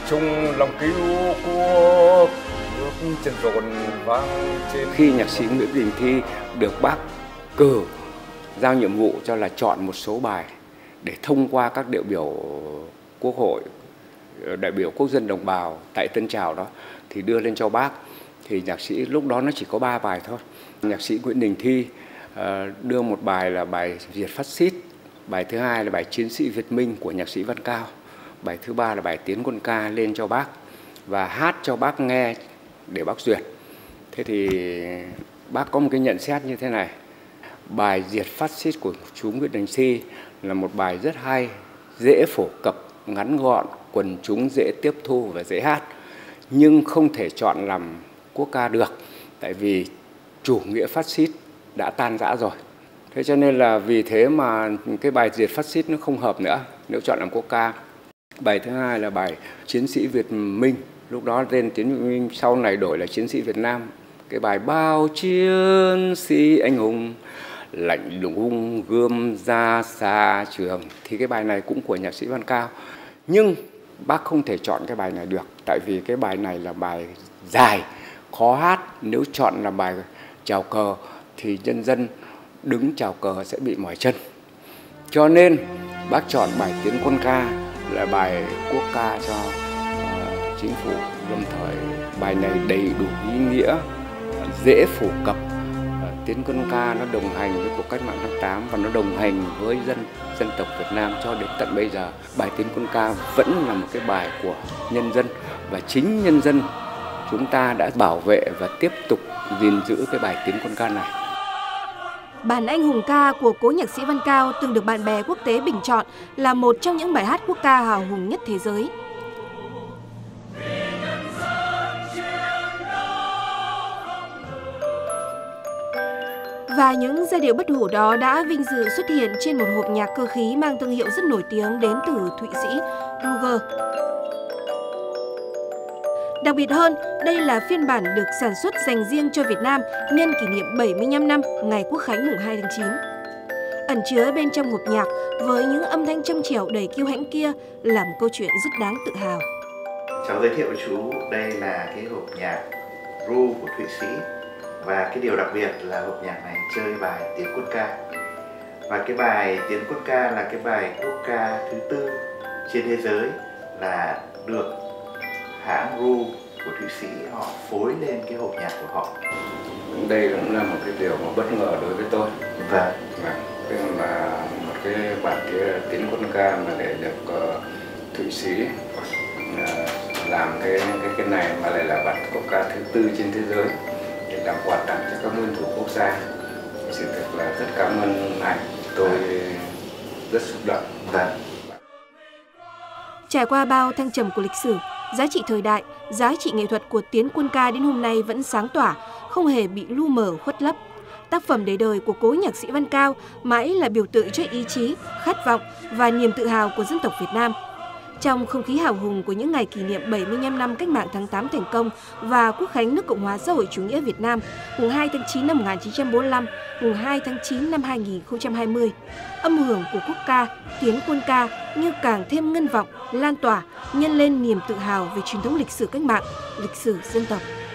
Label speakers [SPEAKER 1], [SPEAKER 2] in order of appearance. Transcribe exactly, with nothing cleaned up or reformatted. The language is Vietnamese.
[SPEAKER 1] chung lòng cứu quốc, bước chân rộn vang trên.
[SPEAKER 2] Khi nhạc sĩ Nguyễn Đình Thi được bác cử giao nhiệm vụ cho là chọn một số bài để thông qua các đại biểu quốc hội, đại biểu quốc dân đồng bào tại Tân Trào đó thì đưa lên cho bác, thì nhạc sĩ lúc đó nó chỉ có ba bài thôi. Nhạc sĩ Nguyễn Đình Thi uh, đưa một bài là bài Diệt Phát Xít, bài thứ hai là bài Chiến sĩ Việt Minh của nhạc sĩ Văn Cao, bài thứ ba là bài Tiến Quân Ca lên cho bác và hát cho bác nghe để bác duyệt. Thế thì bác có một cái nhận xét như thế này: bài Diệt Phát Xít của chú Nguyễn Đình Thi là một bài rất hay, dễ phổ cập, ngắn gọn, quần chúng dễ tiếp thu và dễ hát, nhưng không thể chọn làm quốc ca được, tại vì chủ nghĩa phát xít đã tan rã rồi. Thế cho nên là vì thế mà cái bài Diệt Phát Xít nó không hợp nữa nếu chọn làm quốc ca. Bài thứ hai là bài Chiến sĩ Việt Minh, lúc đó tên Tiến Việt Minh, sau này đổi là Chiến sĩ Việt Nam. Cái bài Bao chiến sĩ anh hùng lạnh lùng gươm ra xa trường, thì cái bài này cũng của nhạc sĩ Văn Cao. Nhưng bác không thể chọn cái bài này được, tại vì cái bài này là bài dài, khó hát. Nếu chọn là bài chào cờ thì nhân dân đứng chào cờ sẽ bị mỏi chân. Cho nên bác chọn bài Tiến Quân Ca là bài quốc ca cho uh, chính phủ lâm thời. Bài này đầy đủ ý nghĩa, dễ phổ cập. uh, Tiến Quân Ca nó đồng hành với cuộc cách mạng tháng tám và nó đồng hành với dân dân tộc Việt Nam cho đến tận bây giờ. Bài Tiến Quân Ca vẫn là một cái bài của nhân dân, và chính nhân dân chúng ta đã bảo vệ và tiếp tục gìn giữ cái bài Tiến Quân Ca này.
[SPEAKER 3] Bản Anh Hùng Ca của cố nhạc sĩ Văn Cao từng được bạn bè quốc tế bình chọn là một trong những bài hát quốc ca hào hùng nhất thế giới. Và những giai điệu bất hủ đó đã vinh dự xuất hiện trên một hộp nhạc cơ khí mang thương hiệu rất nổi tiếng đến từ Thụy Sĩ, Ruger. Đặc biệt hơn, đây là phiên bản được sản xuất dành riêng cho Việt Nam nhân kỷ niệm bảy mươi lăm năm ngày Quốc khánh mùng hai tháng chín. Ẩn chứa bên trong hộp nhạc với những âm thanh trong trẻo đầy kiêu hãnh kia là một câu chuyện rất đáng tự hào.
[SPEAKER 4] Cháu giới thiệu với chú, đây là cái hộp nhạc Ru của Thụy Sĩ, và cái điều đặc biệt là hộp nhạc này chơi bài Tiến Quân Ca. Và cái bài Tiến Quân Ca là cái bài quốc ca thứ tư trên thế giới là được hãng Ru của Thụy Sĩ họ phối lên cái hộp nhạc của họ.
[SPEAKER 2] Đây cũng là một cái điều mà bất ngờ đối với tôi.
[SPEAKER 4] Vâng.
[SPEAKER 2] Tức là một cái bản kia Tiến Quân Ca mà để được uh, Thụy Sĩ uh, làm cái cái cái này mà lại là bản quốc ca thứ tư trên thế giới để làm quà tặng cho các nguyên thủ quốc gia. Sự thật là rất cảm ơn anh, tôi rất xúc động.
[SPEAKER 4] Vâng.
[SPEAKER 3] Trải qua bao thăng trầm của lịch sử, giá trị thời đại, giá trị nghệ thuật của Tiến Quân Ca đến hôm nay vẫn sáng tỏa, không hề bị lu mờ khuất lấp. Tác phẩm để đời của cố nhạc sĩ Văn Cao mãi là biểu tượng cho ý chí, khát vọng và niềm tự hào của dân tộc Việt Nam. Trong không khí hào hùng của những ngày kỷ niệm bảy mươi lăm năm Cách mạng tháng tám thành công và Quốc khánh nước Cộng hòa xã hội chủ nghĩa Việt Nam, mùng hai tháng chín năm một nghìn chín trăm bốn mươi lăm, mùng hai tháng chín năm hai nghìn không trăm hai mươi, âm hưởng của quốc ca Tiến Quân Ca như càng thêm ngân vọng, lan tỏa, nhân lên niềm tự hào về truyền thống lịch sử cách mạng, lịch sử dân tộc.